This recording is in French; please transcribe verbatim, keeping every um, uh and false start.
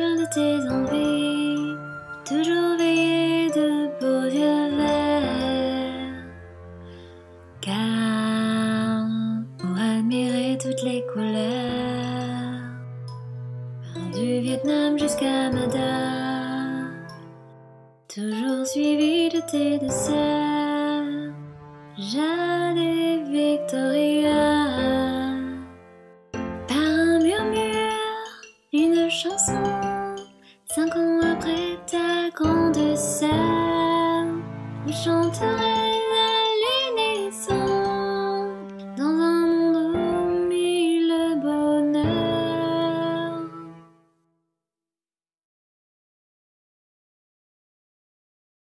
sûre de tes envies, toujours veiller de beaux yeux verts. Karl, pour admirer toutes les couleurs, du Vietnam jusqu'à Madame, toujours suivi de tes deux sœurs, Jade et Victoria. Par un murmure, une chanson, cinq ans après ta grande sœur, vous chanterez